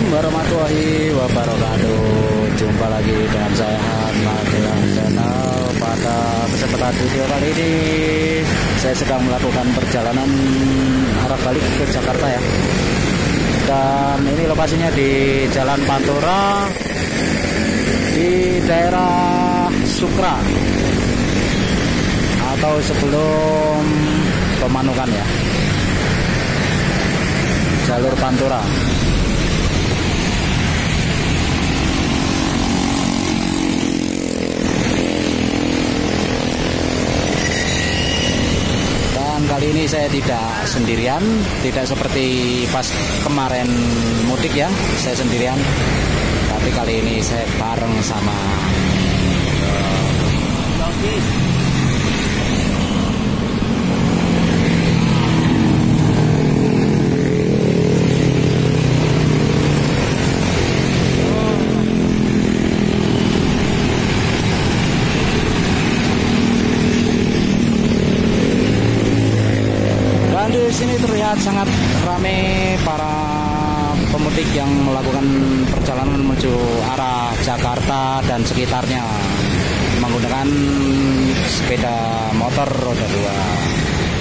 warahmatullahi wabarakatuh. Jumpa lagi dengan saya Magelang Channel. Pada kesempatan video kali ini saya sedang melakukan perjalanan arah balik ke Jakarta ya. Dan ini lokasinya di Jalan Pantura di daerah Sukra atau sebelum Pemanukan ya, jalur Pantura. Dan kali ini saya tidak sendirian, tidak seperti pas kemarin mudik ya, saya sendirian. Tapi kali ini saya bareng sama di sini terlihat sangat ramai para pemudik yang melakukan perjalanan menuju arah Jakarta dan sekitarnya menggunakan sepeda motor roda 2.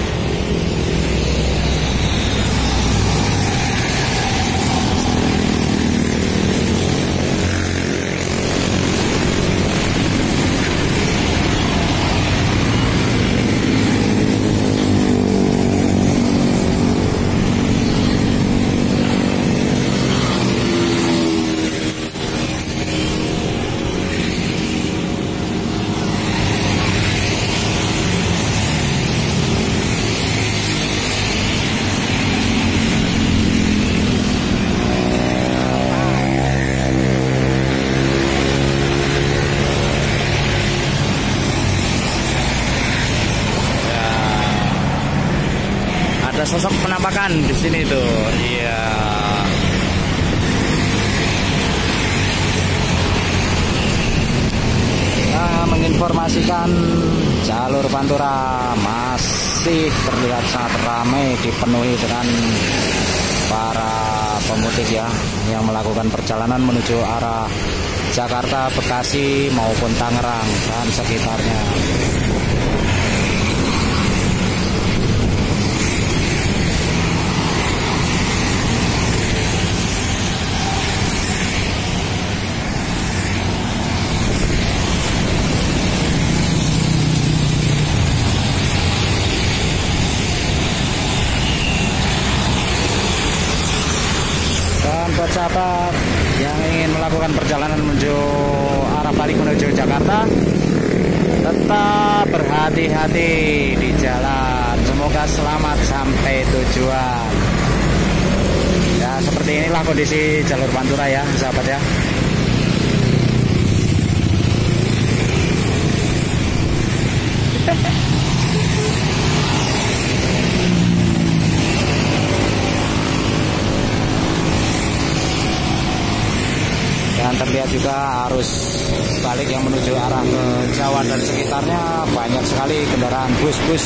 Ada sosok penampakan di sini tuh, iya. Nah, menginformasikan jalur Pantura masih terlihat sangat ramai, dipenuhi dengan para pemudik ya yang melakukan perjalanan menuju arah Jakarta, Bekasi maupun Tangerang dan sekitarnya. Buat sahabat yang ingin melakukan perjalanan menuju arah balik menuju Jakarta, tetap berhati-hati di jalan. Semoga selamat sampai tujuan. Ya, seperti inilah kondisi jalur Pantura ya, sahabat ya. Dan terlihat juga arus balik yang menuju arah ke Jawa dan sekitarnya, banyak sekali kendaraan bus-bus.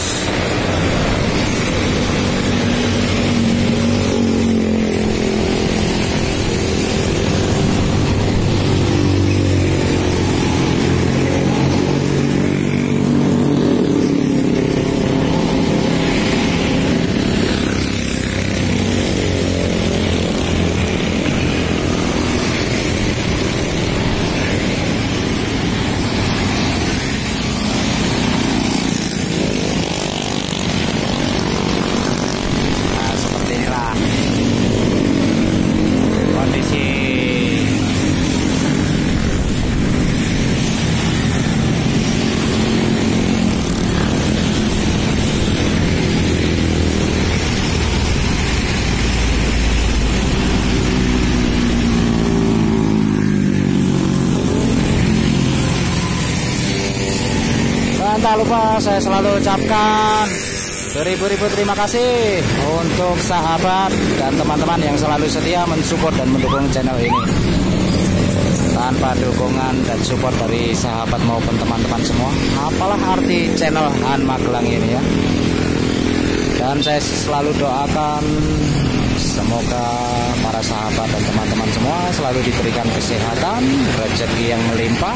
Tak lupa saya selalu ucapkan beribu-ribu terima kasih untuk sahabat dan teman-teman yang selalu setia mensupport dan mendukung channel ini. Tanpa dukungan dan support dari sahabat maupun teman-teman semua, apalah arti channel Han Magelang ini ya. Dan saya selalu doakan Semoga para sahabat dan teman-teman semua selalu diberikan kesehatan, rezeki yang melimpah,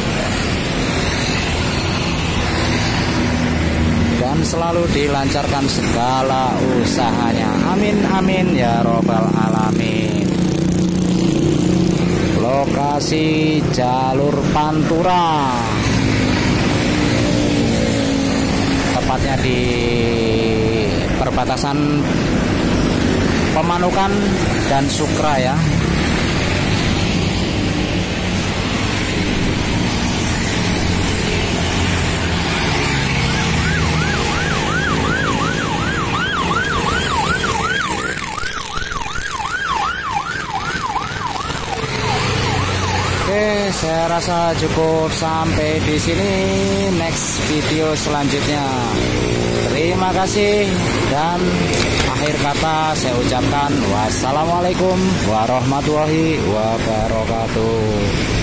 dan selalu dilancarkan segala usahanya. Amin amin ya robbal alamin. Lokasi jalur Pantura, tepatnya di perbatasan Pemanukan dan Sukra ya. Oke, saya rasa cukup sampai di sini. Next video selanjutnya. Terima kasih, dan akhir kata saya ucapkan wassalamualaikum warahmatullahi wabarakatuh.